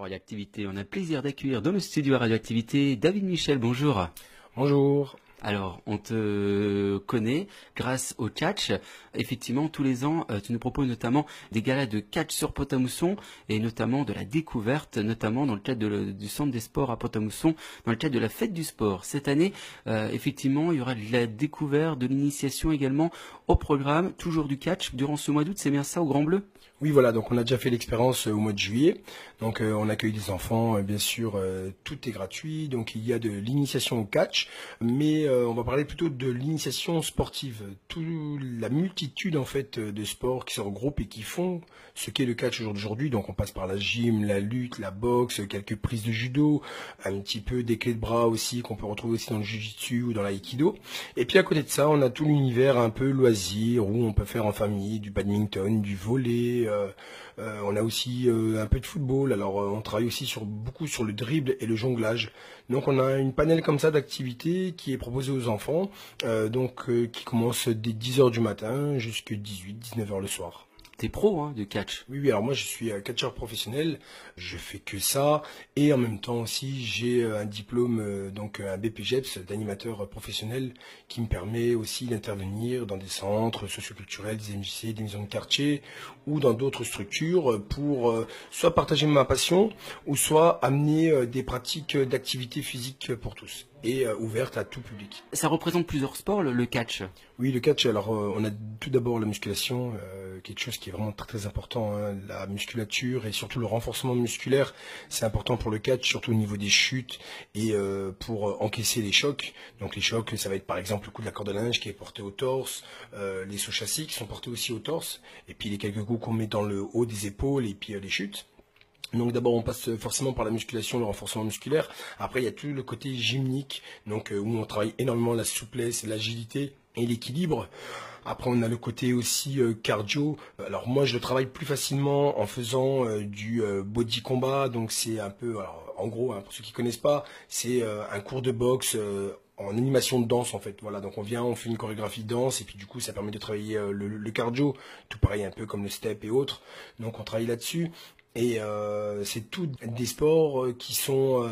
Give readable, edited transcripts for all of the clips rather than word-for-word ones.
pour Radioactivité. On a le plaisir d'accueillir dans le studio à Radioactivité David Michel. Bonjour. Bonjour. Alors, on te connaît grâce au catch. Effectivement, tous les ans, tu nous proposes notamment des galas de catch sur Pont-à-Mousson et notamment de la découverte, notamment dans le cadre du centre des sports à Pont-à-Mousson, dans le cadre de la fête du sport. Cette année, effectivement, il y aura de la découverte, de l'initiation également au programme, toujours du catch durant ce mois d'août. C'est bien ça au Grand Bleu? Oui, voilà, donc on a déjà fait l'expérience au mois de juillet. Donc on accueille des enfants, bien sûr, tout est gratuit. Donc il y a de l'initiation au catch, mais on va parler plutôt de l'initiation sportive. Toute la multitude en fait de sports qui se regroupent et qui font ce qu'est le catch aujourd'hui. Donc on passe par la gym, la lutte, la boxe, quelques prises de judo, un petit peu des clés de bras aussi qu'on peut retrouver aussi dans le jiu-jitsu ou dans l'aïkido. Et puis à côté de ça, on a tout l'univers un peu loisir où on peut faire en famille du badminton, du volley. On a aussi un peu de football. Alors on travaille aussi beaucoup sur le dribble et le jonglage. Donc on a une panel comme ça d'activités qui est proposée aux enfants, qui commence dès 10 heures du matin jusqu'à 18-19 heures le soir. T'es pro hein, de catch. Oui, alors moi je suis catcheur professionnel, je fais que ça, et en même temps aussi j'ai un diplôme, un BPGEPS d'animateur professionnel qui me permet aussi d'intervenir dans des centres socioculturels, des MJC, des maisons de quartier ou dans d'autres structures pour soit partager ma passion ou soit amener des pratiques d'activité physique pour tous et ouverte à tout public. Ça représente plusieurs sports, le catch. Oui, le catch, alors on a tout d'abord la musculation, quelque chose qui est vraiment très très important, hein. La musculature et surtout le renforcement musculaire, c'est important pour le catch, surtout au niveau des chutes et pour encaisser les chocs. Donc les chocs, ça va être par exemple le coup de la corde à linge qui est porté au torse, les sauts châssis qui sont portés aussi au torse, et puis les quelques coups qu'on met dans le haut des épaules et puis les chutes. Donc d'abord on passe forcément par la musculation, le renforcement musculaire. Après il y a tout le côté gymnique, donc où on travaille énormément la souplesse, l'agilité et l'équilibre. Après on a le côté aussi cardio. Alors moi je le travaille plus facilement en faisant du body combat. Donc c'est un peu, alors, en gros, hein, pour ceux qui connaissent pas, c'est un cours de boxe. En animation de danse en fait, voilà, donc on fait une chorégraphie de danse et puis du coup ça permet de travailler le cardio, tout pareil un peu comme le step et autres, donc on travaille là-dessus et c'est tous des sports qui sont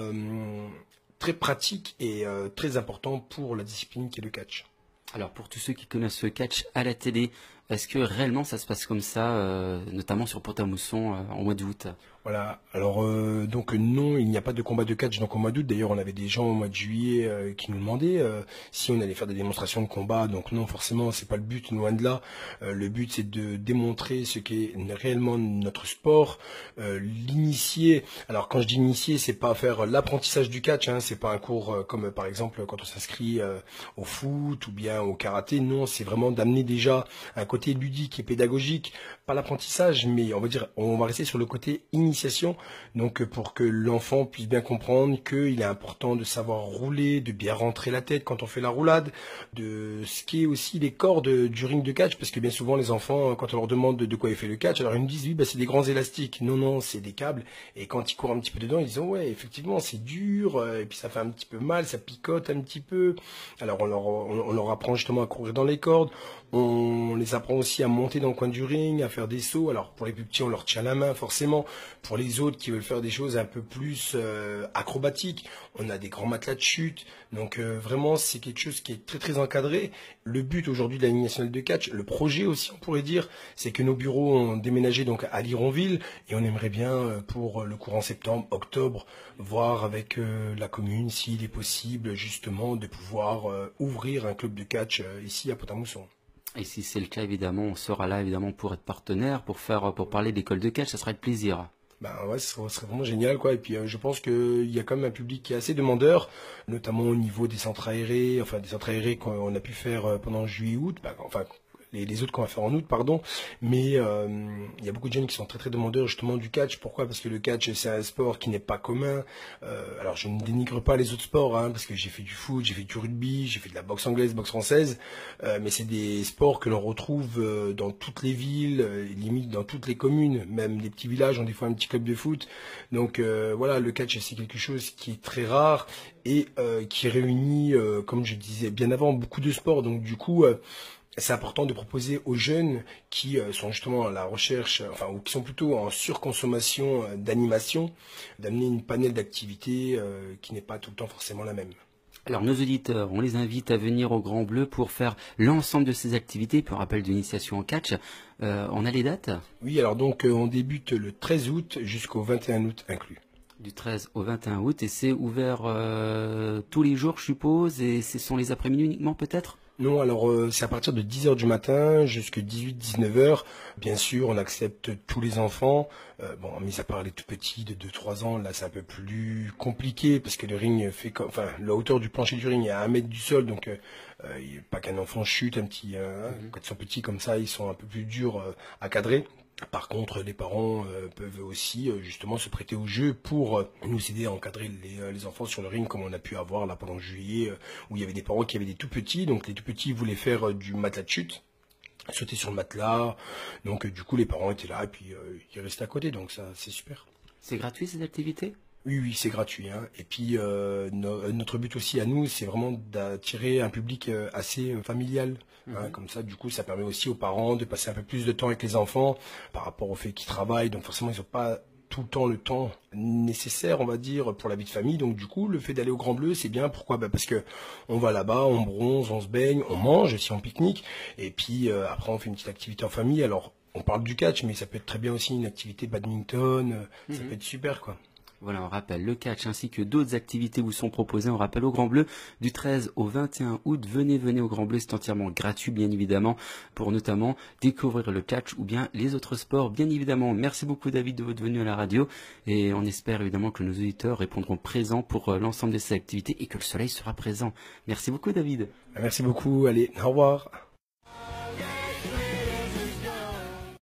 très pratiques et très importants pour la discipline qui est le catch. Alors pour tous ceux qui connaissent le catch à la télé, est-ce que réellement ça se passe comme ça, notamment sur Pont-à-Mousson en mois d'août? Voilà, alors donc non, il n'y a pas de combat de catch donc au mois d'août. D'ailleurs, on avait des gens au mois de juillet qui nous demandaient si on allait faire des démonstrations de combat. Donc non, forcément, c'est pas le but, loin de là. Le but, c'est de démontrer ce qu'est réellement notre sport, l'initier. Alors quand je dis initier, c'est pas faire l'apprentissage du catch, hein, c'est pas un cours comme par exemple quand on s'inscrit au foot ou bien au karaté. Non, c'est vraiment d'amener déjà un côté ludique et pédagogique, pas l'apprentissage, mais on va rester sur le côté initiation, donc pour que l'enfant puisse bien comprendre qu'il est important de savoir rouler, de bien rentrer la tête quand on fait la roulade, de ce qui est aussi les cordes du ring de catch, parce que bien souvent les enfants, quand on leur demande de quoi est fait le catch, alors ils nous disent oui, c'est des grands élastiques. Non, non, c'est des câbles, et quand ils courent un petit peu dedans, ils disent oh, ouais, effectivement c'est dur, et puis ça fait un petit peu mal, ça picote un petit peu. Alors on leur apprend justement à courir dans les cordes, on les apprend aussi à monter dans le coin du ring, à faire des sauts. Alors pour les plus petits, on leur tient la main forcément. Pour les autres qui veulent faire des choses un peu plus acrobatiques, on a des grands matelas de chute. Donc vraiment, c'est quelque chose qui est très très encadré. Le but aujourd'hui de la Ligue nationale de catch, le projet aussi, on pourrait dire, c'est que nos bureaux ont déménagé donc à Lironville et on aimerait bien pour le courant septembre, octobre, voir avec la commune s'il est possible justement de pouvoir ouvrir un club de catch ici à Pont-à-Mousson. Et si c'est le cas, évidemment, on sera là évidemment pour être partenaire, pour parler d'école de catch, ça serait de plaisir. Ben ouais, ce serait vraiment génial quoi. Et puis je pense qu'il y a quand même un public qui est assez demandeur, notamment au niveau des centres aérés, enfin des centres aérés qu'on a pu faire pendant juillet-août, les autres qu'on va faire en août, pardon. Mais il y a beaucoup de jeunes qui sont très très demandeurs justement du catch. Pourquoi? Parce que le catch c'est un sport qui n'est pas commun. Alors je ne dénigre pas les autres sports, hein, parce que j'ai fait du foot, j'ai fait du rugby, j'ai fait de la boxe anglaise, boxe française. Mais c'est des sports que l'on retrouve dans toutes les villes, limite dans toutes les communes, même les petits villages ont des fois un petit club de foot. Donc voilà, le catch c'est quelque chose qui est très rare et qui réunit, comme je disais bien avant, beaucoup de sports. Donc du coup c'est important de proposer aux jeunes qui sont justement à la recherche, enfin, ou qui sont plutôt en surconsommation d'animation, d'amener une panel d'activités qui n'est pas tout le temps forcément la même. Alors nos auditeurs, on les invite à venir au Grand Bleu pour faire l'ensemble de ces activités. Puis on rappelle d'initiation en catch. On a les dates? Oui, alors donc on débute le 13 août jusqu'au 21 août inclus. Du 13 au 21 août et c'est ouvert tous les jours je suppose et ce sont les après-midi uniquement peut-être? Non, alors c'est à partir de 10 heures du matin jusqu'à 18-19 heures. Bien sûr, on accepte tous les enfants. Bon, mis à part les tout petits de 2-3 ans, là c'est un peu plus compliqué parce que le ring fait comme, enfin, la hauteur du plancher du ring est à 1 mètre du sol, donc pas qu'un enfant chute, un petit, quand ils sont petits comme ça, ils sont un peu plus durs à cadrer. Par contre, les parents peuvent aussi justement se prêter au jeu pour nous aider à encadrer les enfants sur le ring, comme on a pu avoir là pendant juillet, où il y avait des parents qui avaient des tout petits, donc les tout petits voulaient faire du matelas de chute, sauter sur le matelas, donc du coup les parents étaient là et puis ils restaient à côté, donc ça c'est super. C'est gratuit ces activités? Oui, oui, c'est gratuit, hein. Et puis notre but aussi à nous, c'est vraiment d'attirer un public assez familial. Hein. Comme ça, du coup, ça permet aussi aux parents de passer un peu plus de temps avec les enfants par rapport au fait qu'ils travaillent. Donc forcément, ils n'ont pas tout le temps nécessaire, on va dire, pour la vie de famille. Donc du coup, le fait d'aller au Grand Bleu, c'est bien. Pourquoi? Parce que on va là-bas, on bronze, on se baigne, on mange si on pique-nique. Et puis après, on fait une petite activité en famille. Alors, on parle du catch, mais ça peut être très bien aussi une activité badminton. Ça peut être super, quoi. Voilà, on rappelle le catch ainsi que d'autres activités vous sont proposées. On rappelle au Grand Bleu du 13 au 21 août. Venez au Grand Bleu, c'est entièrement gratuit bien évidemment pour notamment découvrir le catch ou bien les autres sports bien évidemment. Merci beaucoup David de votre venue à la radio et on espère évidemment que nos auditeurs répondront présents pour l'ensemble de ces activités et que le soleil sera présent. Merci beaucoup David. Merci beaucoup, allez, au revoir.